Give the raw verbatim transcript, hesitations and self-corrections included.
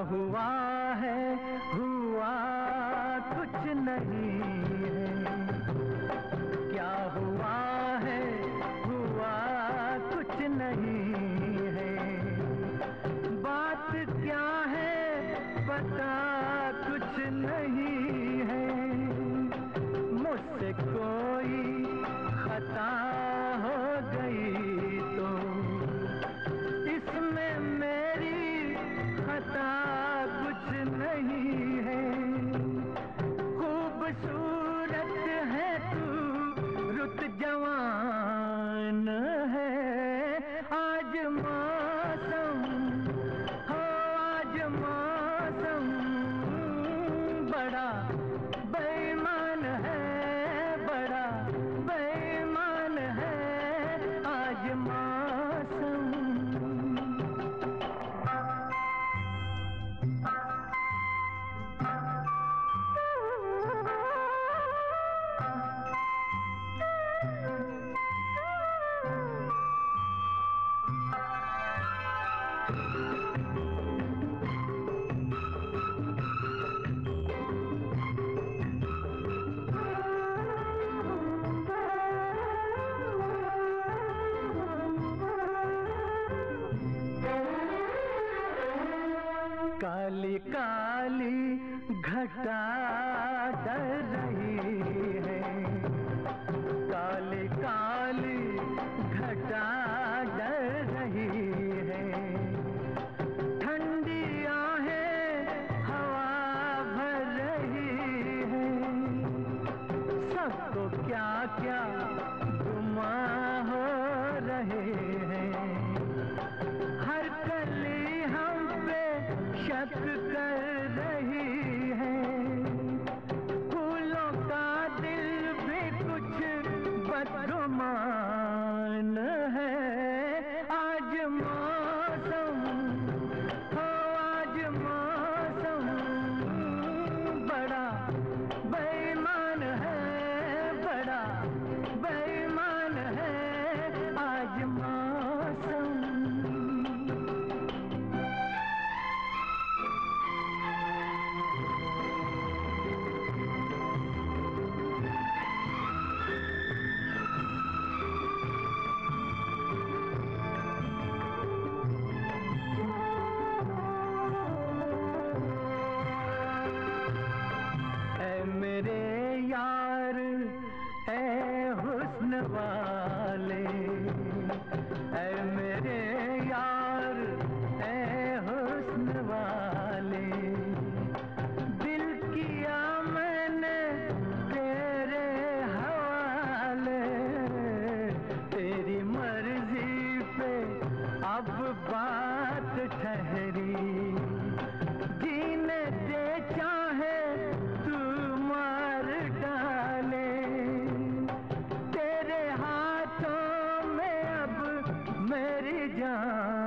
हुआ है हुआ कुछ नहीं है, क्या हुआ है हुआ कुछ नहीं है, बात क्या है पता कुछ नहीं है, मुझसे कोई खता हो गई तो इसमें मेरी खता कुछ नहीं है, खूबसूरत है तू रुत जवान है, आज मौसम हो आज मौसम बड़ा बेईमान है, बड़ा बेईमान है आज मौसम। काली काली घटा डर रही है, काली काली घटा डर रही है, ठंडी आहें हवा भर रही है, सबको क्या क्या गुमा हो रहे हैं, हर कली हम पे शक कर रही है, फूलों का दिल भी कुछ बदगुमान है, आज मौसम हो आज मौसम बड़ा बेईमान है, बड़ा बेईमान है आज मौसम। यार ऐ हुस्न वाले, ऐ मेरे यार ऐ हुस्न वाले, दिल किया मैंने तेरे हवाले, तेरी मर्जी पे अब बात ठहरी, जीने दे चाहे तू मार डाले, तेरे हाथों में अब मेरी जान